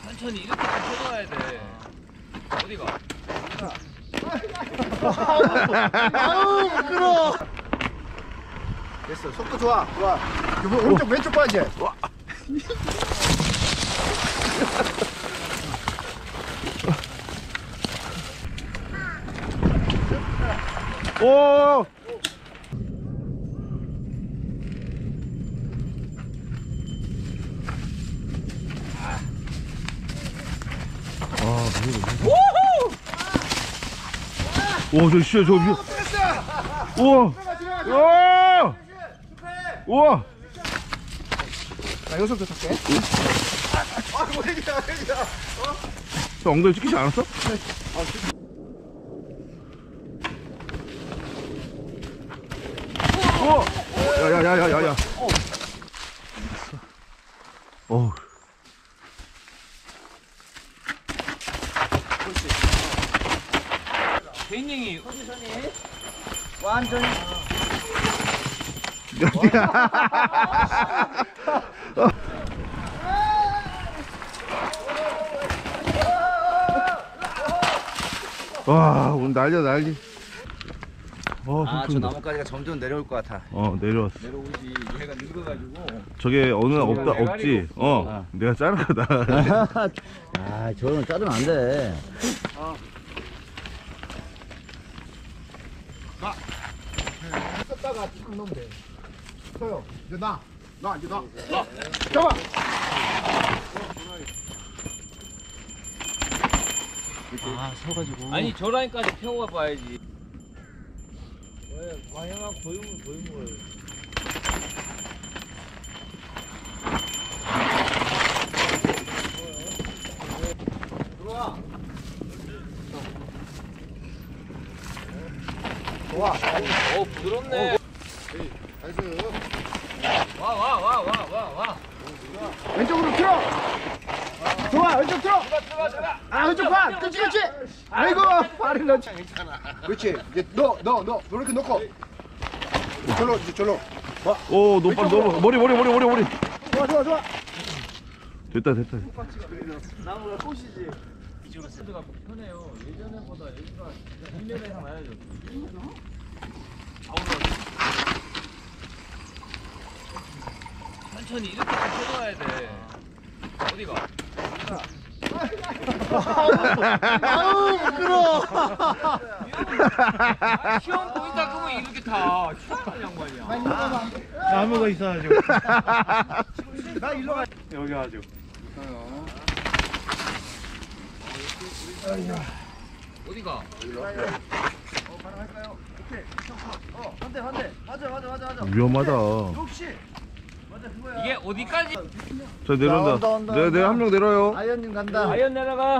천천히 이렇게 펴줘야 돼. 어디가? 아우 미끄러. 됐어. 속도 좋아. 좋아. 오른쪽 왼쪽 봐야지. 오! 오, 저 씨, 저 위. 우와! 우와! 우와! 나 여기서부터 탈게. 저 엉덩이 찍히지 않았어? 우와! 야야야야야야. 어. 개인형이 완전히. 와, 오늘 난리야 난리. 저 나뭇가지가 점점 내려올 것 같아. 내려왔어. 내려오지. 얘가 늙어가지고. 저게 어느 없지. 내가 자른 거다. 아, 저는 자르면 안 돼. 썼다가 탁 넣으면 돼. 서요. 이제 나 이제 나. 잡아. 서가지고. 아니 저 라인까지 태워가 봐야지. 왜 과형아 고유물. 들어와. 좋아. 부드럽네. 나이스. 와. 왼쪽으로 틀어. 좋아. 왼쪽 틀어. 왼쪽 봐. 그렇지. 아이고, 발을 넣지. 그렇지. 이제 너 이렇게 넣고. 절로. 오, 너무 머리. 좋아. 됐다. 나무가 꽃이지. 이쪽으로 스드가 편해요. 예전에보다 여기가 1m 이상 나야죠. 천천히 이렇게 펴줘야 돼. 어디가? 아우 미끄러. 시험 보인다 그러면 이렇게 타. 시원한 양반이야. 나무가 있어가지고. 나 일로 가. 여기 아주. 어디가? 바로 할까요? 오케이. 한대. 맞아. 위험하다. 역시. 맞아 그거야. 이게 어디까지? 저 내려온다. 온다. 내가 한 명 내려요. 아이언님 간다. 아이언 내려가.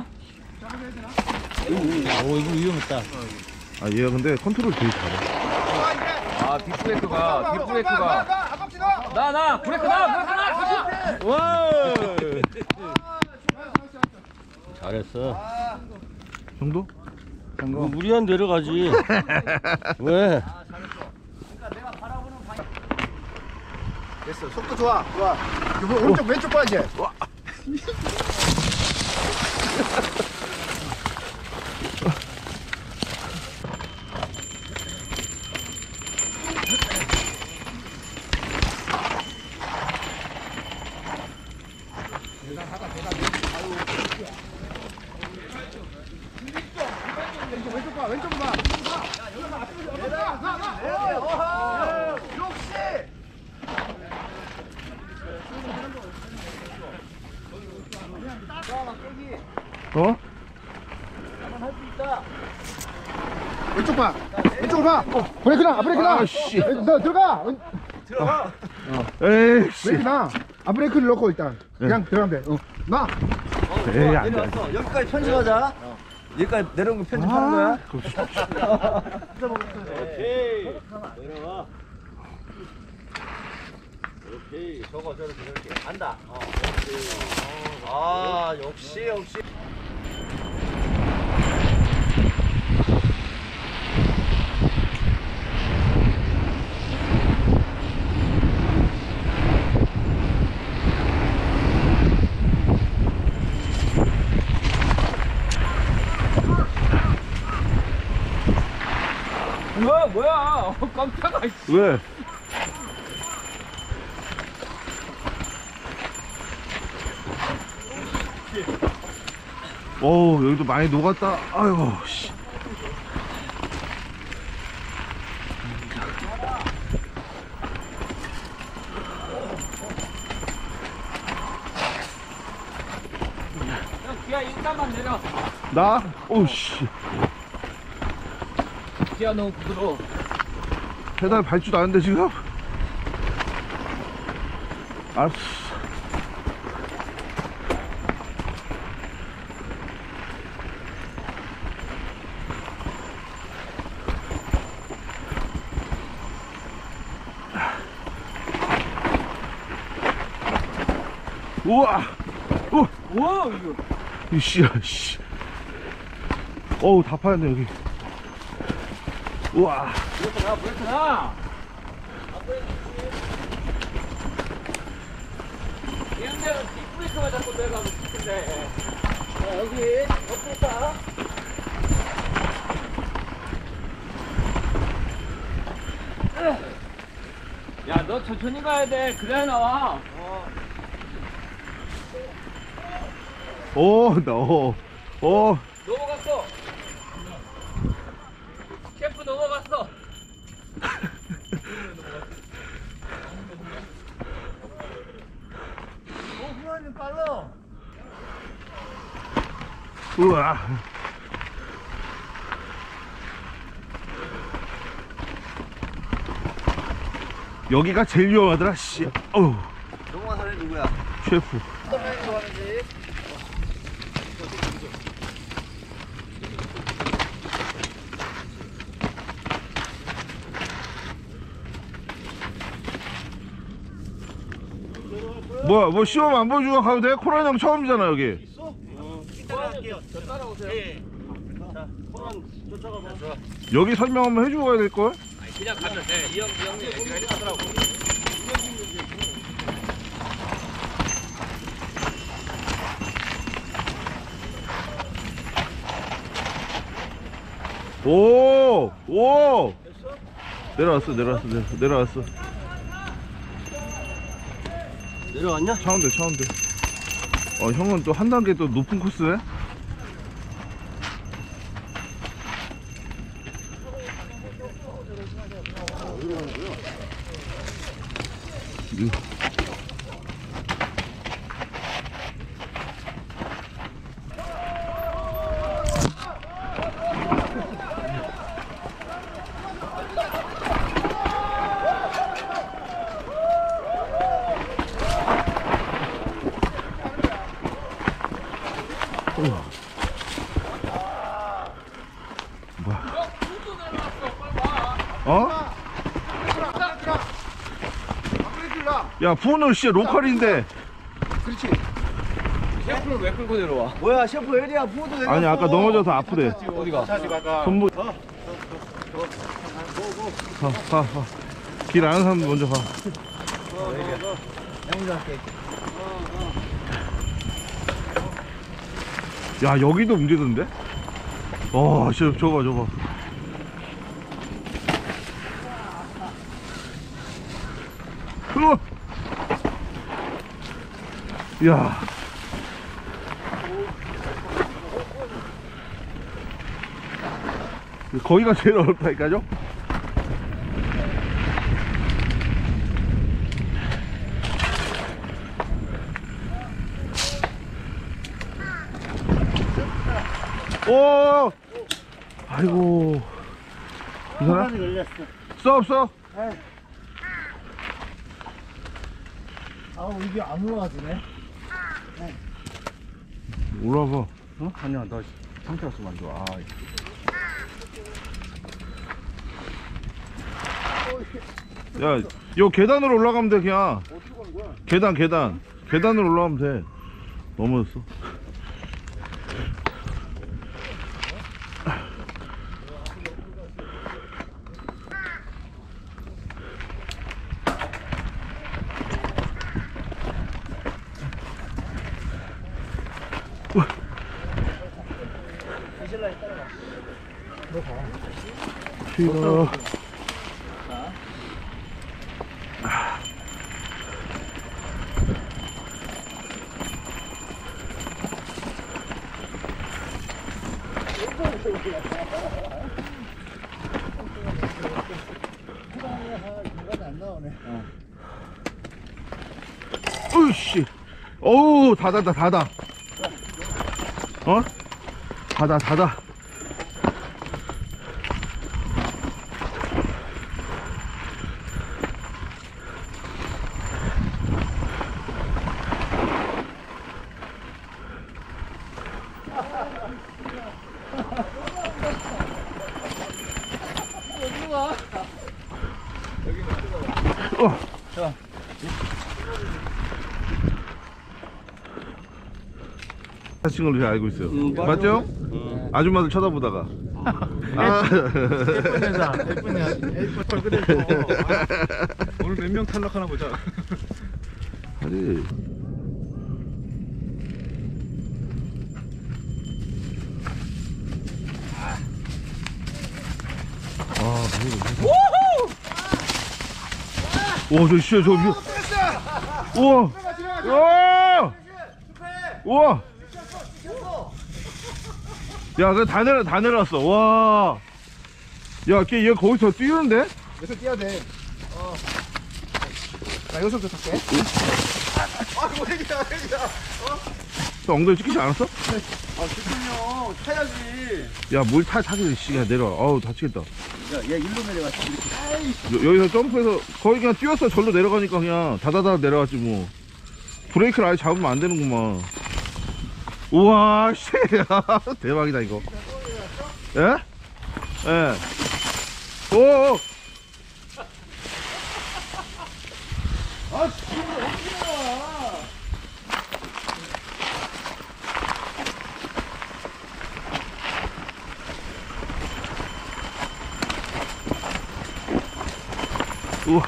오, 이거 위험했다. 얘가 근데 컨트롤 되게 잘해. 아 빅브레이크가. 아박지 나. 나 브레이크 나. 와! 잘했어. 정도? 뭐 무리한 내려가지. 왜? 됐어. 속도 좋아. 오른쪽 왼쪽 봐야지. 왼쪽으로 봐. 역시. 왼쪽으로 봐. 브레이크 나. 씨. 너 들어가. 에이씨. 브레이크 나. 브레이크를 넣고 일단 그냥 들어가면 돼. 나. 에이, 안 돼. 여기까지 편집하자. 여기까지 내려온 거 편집하는 거야? 오케이. 내려와. 오케이. 저거 저렇게 간다. 역시. 뭐야? 깜짝아. 왜? 어우, 여기도 많이 녹았다. 아이고, 씨. 형 기아 일단만 내려. 나? 오우, 씨. 기아 너무 부드러워. 페달 밟지도 않는데, 지금? 알았어. 우와! 우와 이거. 이씨야, 씨. 어우, 다 파였네, 여기. 우와. 그렇구나 그렇구나. 이런데는 뒷브레이크만 잡고 내려가고 싶은데. 자 여기 엎드렸다. 야 너 천천히 가야 돼. 그래야 나와. 넘어갔어. 셰프 넘어갔어. 후반님 빨라. 우와. 여기가 제일 위험하더라, 씨. 어우, 동원 사람이 누구야? 셰프. 어떤 면이 좋아하는지. 뭐야, 뭐 시험 안 보여주고 가도 돼? 코란 형 처음이잖아, 여기. 따라갈게요. 저 따라오세요. 자, 호란 쫓아가 봐. 여기 설명 한번 해주고 가야 될걸? 그냥 가면 돼. 이 형님 얘기가 이렇게 하더라고. 오! 오! 내려왔어. 내려왔냐? 차운데. 형은 또 한 단계 또 높은 코스네? 어? 야, 푸는 씨 로컬인데. 그렇지. 셰프를 왜 끌고 내려와? 뭐야 셰프 에리야 부모도 내려. 아니, 아까 넘어져서 아프대. 어디가? 손목. 가. 길 아는 사람 먼저 가. 야, 여기도 움직이던데? 저거. 으아! 야. 거기가 제일 어렵다니까요? 오! 아이고. 괜찮아? 써. 아우 이게 안 올라가지네. 올라와봐. 어? 아니야 나 상태가 좀 안 좋아. 야, 요 계단으로 올라가면 돼, 그냥. 어디로 가는 거야? 계단으로 올라가면 돼. 넘어졌어. 이슬라에 따라가. 너 가. 튀어. 으이씨. 어우, 닫아. 어? 닫아. 하신 걸로 제가 알고 있어요. 맞죠? 아줌마들 쳐다보다가. 예쁜 여자, 예쁜 얼굴에서. 오늘 몇 명 탈락하나 보자. 아니. 오, 저 씨, 저 미. 우와. 우와. 야, 그거 다 내려왔어. 와. 야, 얘 거기서 뛰는데? 여기서 뛰어야 돼. 나 여기서부터 탈게. 뭐 얘기야. 너 엉덩이 찍히지 않았어? 그럼요. 타야지. 야, 뭘 타기 씨가 내려와. 어우, 다치겠다. 얘 일로 내려갔어. 여기서 점프해서 거의 그냥 뛰었어. 절로 내려가니까 그냥 다다다 내려갔지 뭐. 브레이크를 아예 잡으면 안 되는구만. 우와, 씨. 대박이다 이거. 예? 예. 오. 우와.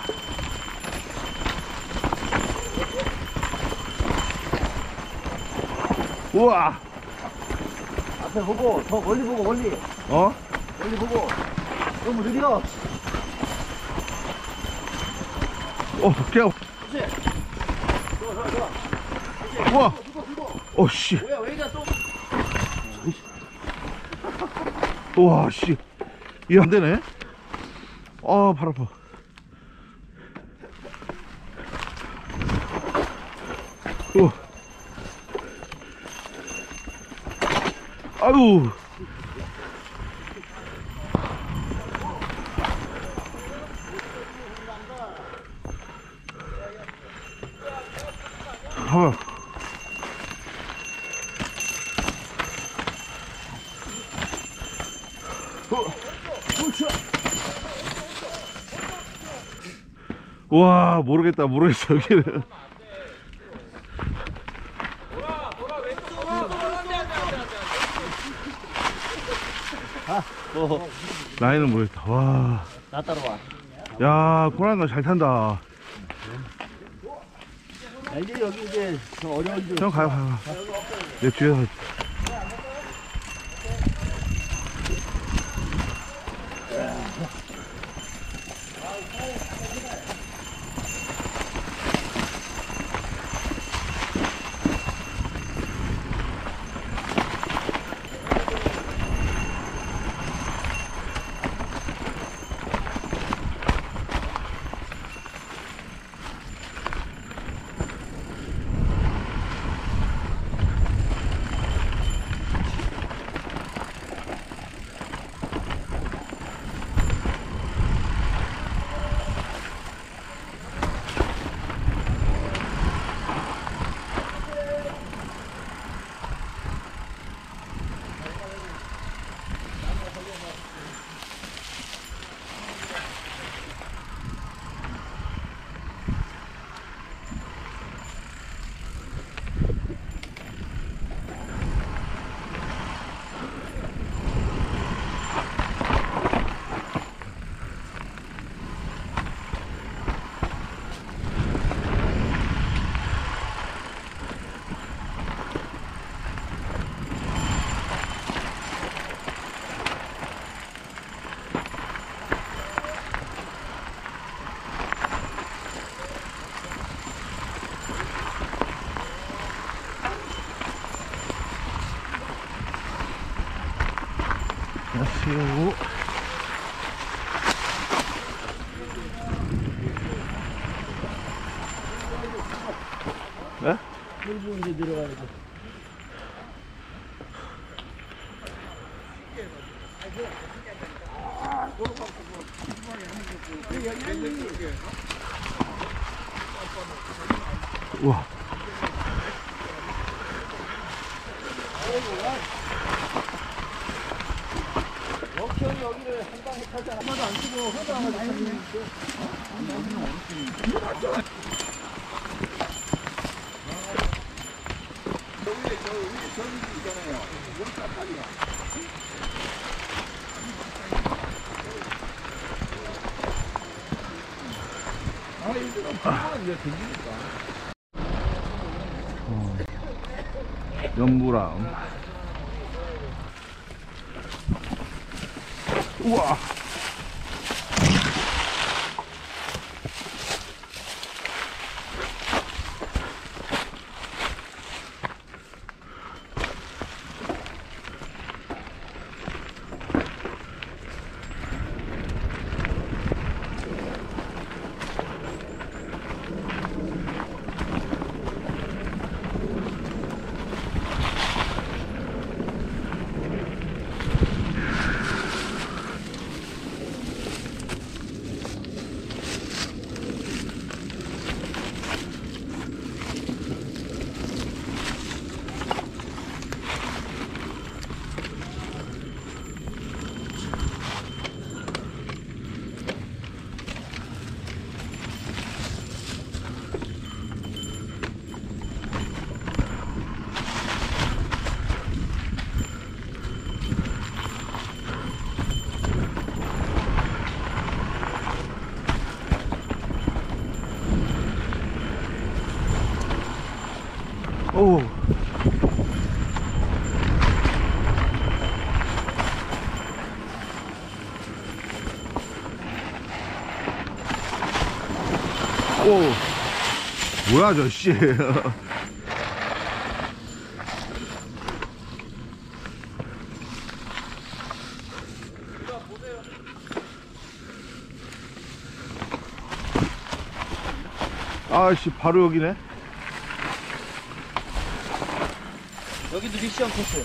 우와. 앞에 보고, 더 멀리 보고, 멀리. 어? 멀리 보고. 너무 느려. 그냥. 우와. 씨. 뭐야, 왜 이래 또? 우와, 씨. 이거 안 되네. 발 아파. 아유. 봐봐. 와, 모르겠어 여기는. 라인은 모르겠다. 와. 나 따라와. 야, 코난가 잘 탄다. 이제 여기 이제 더 어려운 줄. 형 가요. 내 뒤에서. 안녕하세요. 네? 그리고 이제 내려가야 돼. 우와. 역형 여기를 한 방에 타지 않아. 하나도 안 쓰고 허도 안 하고 탔는데. 연무람. 우와. 오. 오. 뭐야, 저 씨. 아씨, 바로 여기네. 여기도 미션 코스.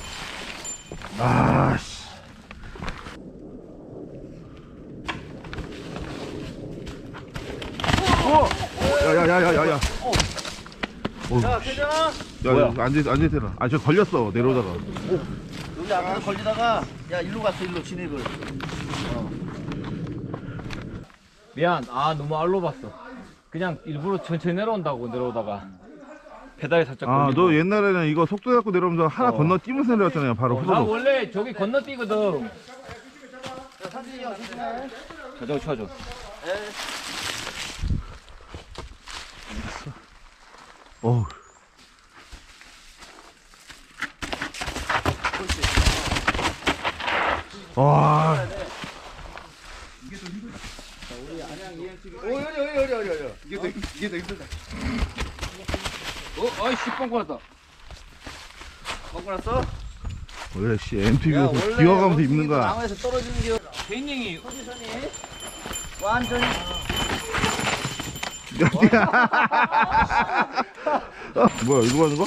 아씨. 야야야야야야. 자, 세정아. 야, 앉아 되나? 아, 저 걸렸어 내려오다가. 여기 앞에서 걸리다가 야 일로 갔어 일로 진입을. 미안. 아 너무 알로 봤어. 그냥 일부러 천천히 내려오다가 페달이 살짝 아, 걸리고. 너 옛날에는 이거 속도 잡고 내려오면서 하나 건너 뛰면서 내려왔잖아요. 바로 나 후다닥. 원래 저기 건너뛰거든. 자전거 쳐줘. 어우. 와. 어리. 이게 더 힘들다. 아이씨 뻥고 났다. 뻥고 났어? 원래 씨 MTV에서 기어가면서 입는 거야. 나무에서 떨어지는 게. 개인형이 포지션이 완전히. 뭐야, 이거 하는 거?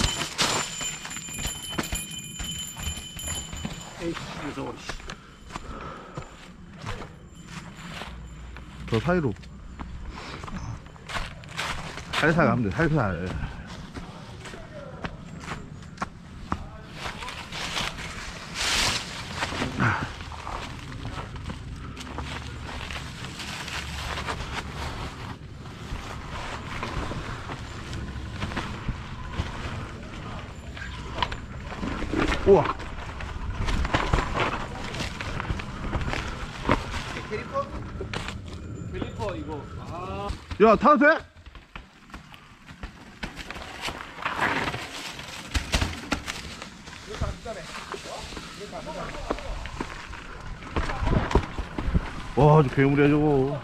저 사이로 살살 가면 돼, 살살. 우와. 캘리퍼 이거. 아. 야, 타도 돼? 와, 저 괴물이야 저거.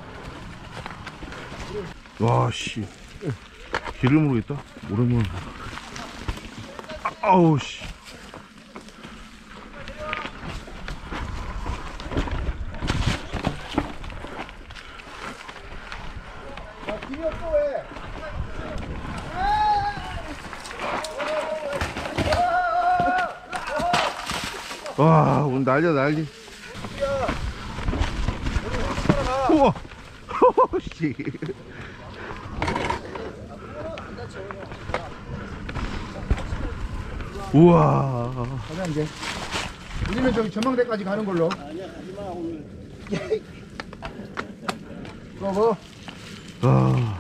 와, 씨. 길을 모르겠다. 오랜만에. 아우, 씨. 와, 오늘 난리야, 난리. 우와. 씨. 우와. 가자 이제. 우리는 저기 전망대까지 가는 걸로. 아니야 가지마 오늘. 그거 아.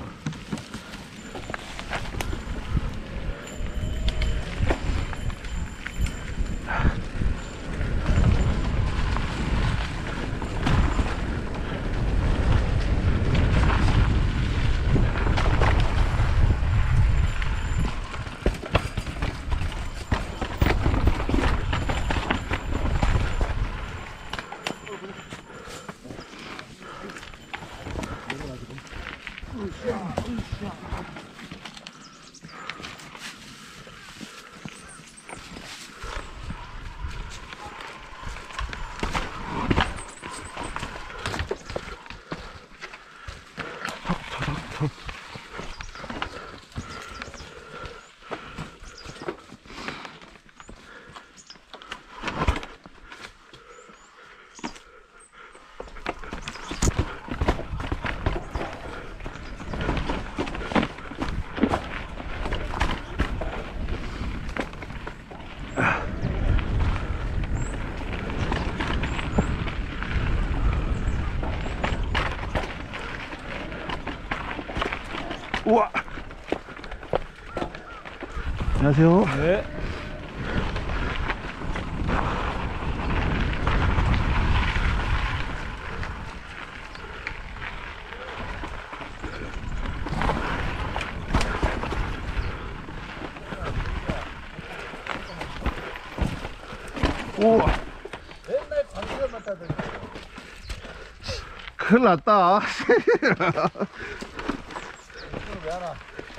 우와. 안녕하세요. 네. 우와. 맨날 방송만 타더니. 큰일 났다. 왜 하나?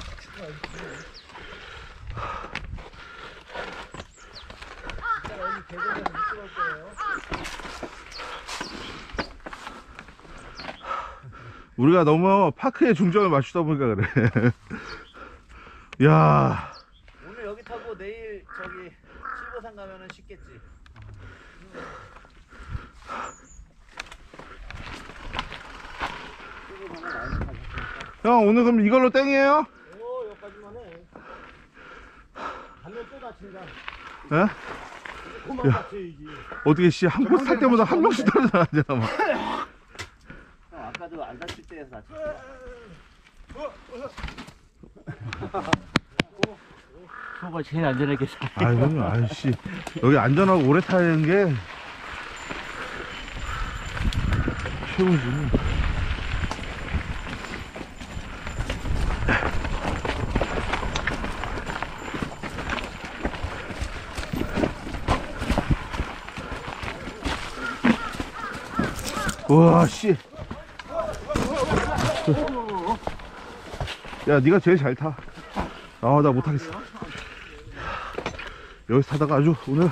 우리가 너무 파크에 중점을 맞추다 보니까 그래. 야. 오늘 여기 타고 내일 저기 실버산 가면은 쉽겠지. 형 오늘 그럼 이걸로 땡이에요? 오 여기까지만 해. 가면 또 다친다. 예? 그만 다쳐야지. 어떻게 씨 한 번 살 때마다 한 명씩 떨어져야 막. 형 아까도 안 다칠 때에서 다쳤어. 소가 제일 안전하게 살. 아이 그럼요. 아이씨 여기 안전하고 오래 타는 게 최고지. 와 씨. 야 네가 제일 잘 타. 아 나 못하겠어. 여기서 타다가 아주 오늘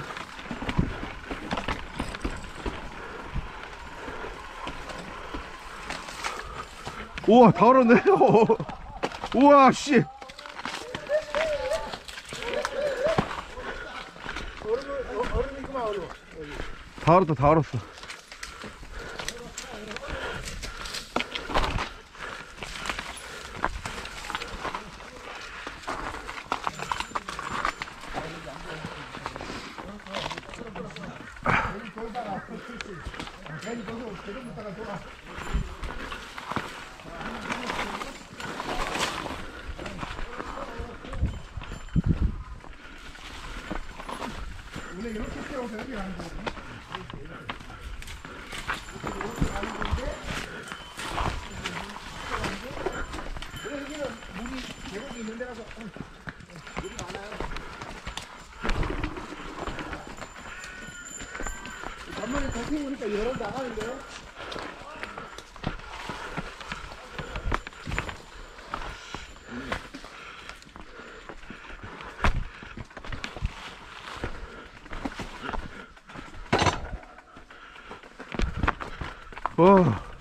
우와 다 얼었네. 우와 씨. 얼음이구만 얼음. 다 얼었다 다 얼었어. 원래 이렇게 세워서 여기 가는 거거든. 여기는 물이 계곡이 있는 데라서 물이 많아요. 간만에 더 세우니까 여러 나가는데. 와.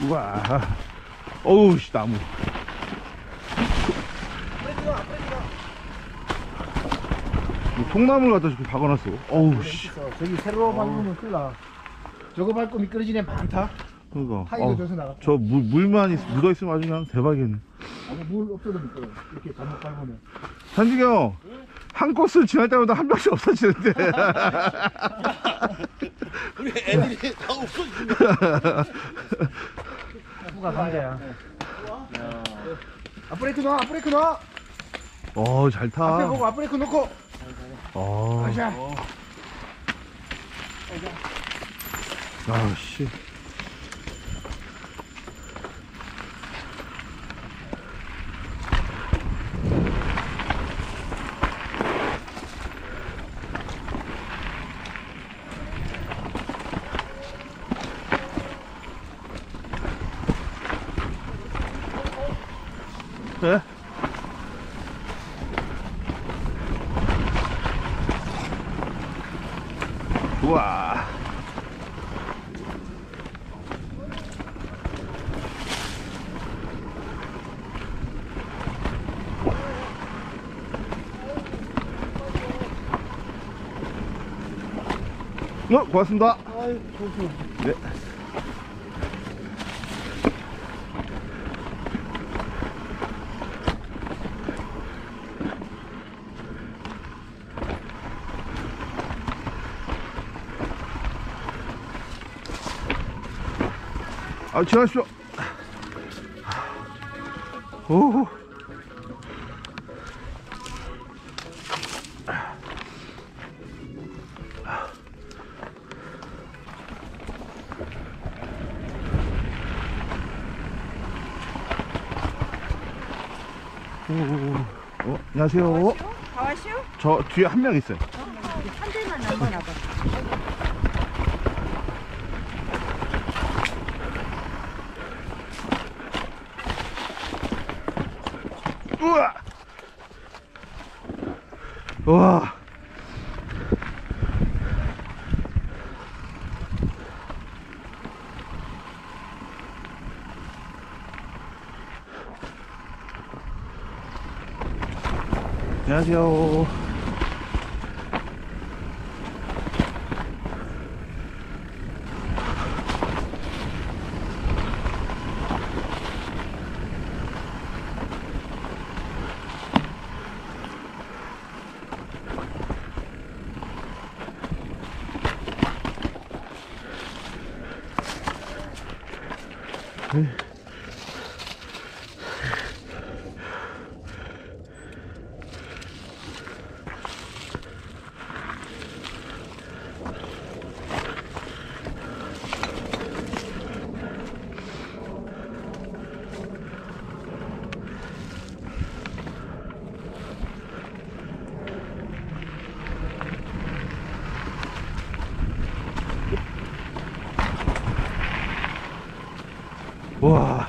우와. 어우, 씨, 나무. 통나무를 갖다 저렇게 박아놨어. 어우, 씨. 저기 새로 밟으면 큰일 나. 저거 밟고 미끄러지는 애 많다. 그니까. 하이도 줘서 나갔다. 저 물만 묻어있으면 아주 그냥 대박이겠네. 아니, 물 없어도 미끄러. 이렇게 잘못 밟으면. 산직이 형, 한 코스를 지날 때마다 한 명씩 없어지는데. 우리 애들이 다 없어진다. 누가 강자야. 앞브레이크 넣어, 앞브레이크 넣어. 잘 타. 앞에 보고 앞브레이크 놓고. 가자. 아, 씨. 네? 우와. 고맙습니다. 네. 지나가십시오. 오. 안녕하세요. 다 왔슈? 저 뒤에 한 명 있어요. 한 대만 남겨놔봐. 우와. 우와. 안녕하세요. 와.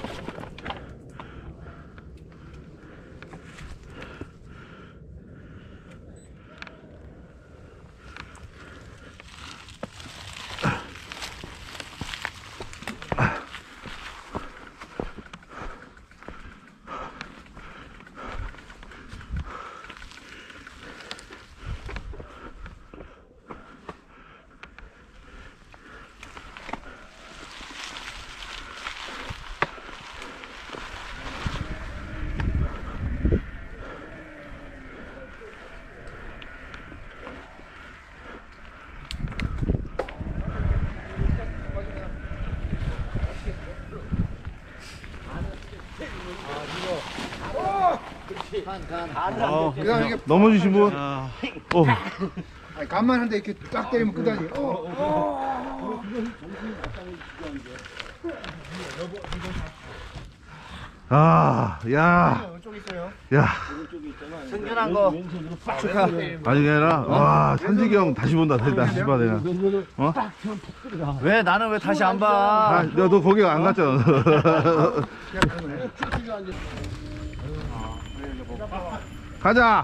그다음 이게 넘어지신 분? 아니, 간만 한데 이렇게 딱 때리면 끄다니. 아, 야, 쪽 있어요. 야. 승진한 거 축하. 아니, 그게 아니라, 와, 산직이 형 다시 본다, 다시 봐, 내가. 어? 왜 나는 왜 다시 안 아, 봐? 너 거기 안 갔잖아. 가자.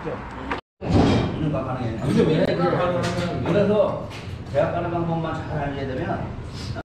이런 거 가능해. 그래서 대학 가는 방법만 잘 알게 되면